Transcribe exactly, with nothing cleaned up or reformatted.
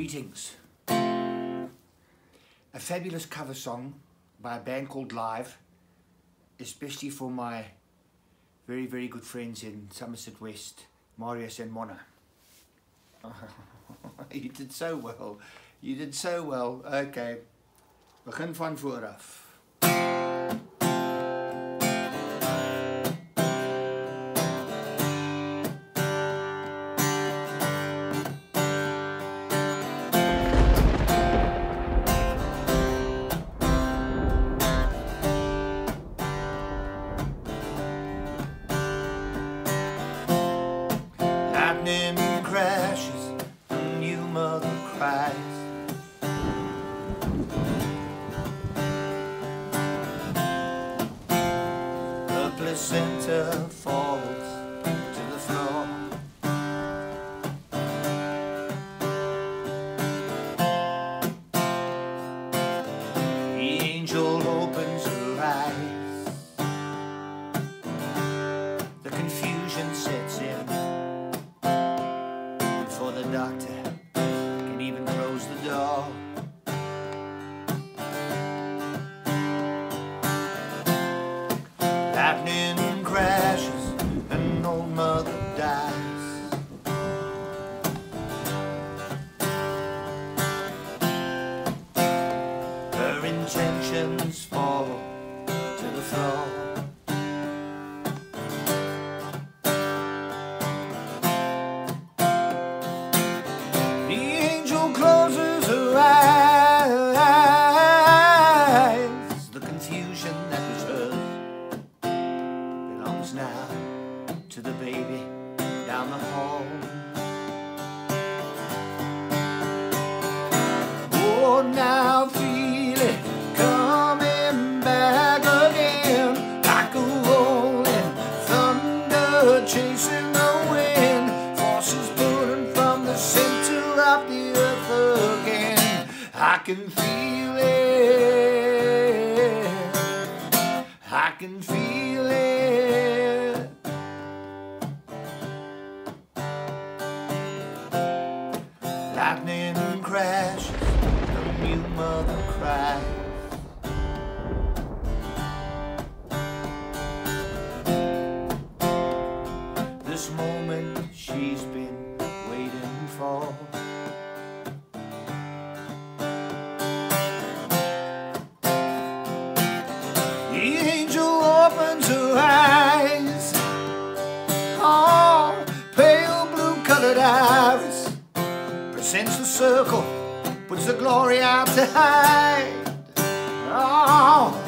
Greetings. A fabulous cover song by a band called Live, especially for my very, very good friends in Somerset West, Marius Simone. You did so well. You did so well. Okay. Begin van vooraf. Lightning crashes, a new mother cries. The placenta falls to the floor. The angel opens her eyes. The confusion sets in before the doctor can even close the door. Lightning crashes, an old mother dies. Her intentions fall to the floor. The angel closes her eyes. The confusion that was hers belongs now to the baby down the hall. Oh, now feel it coming back again, like a rolling thunder chasing the wind, forces pulling from the center of the earth again. I can feel it, I can feel it. Lightning crashes, a new mother cries. This moment she's been waiting for. The angel opens her eyes. Oh, pale blue colored iris presents the circle, puts the glory out to hide. Oh,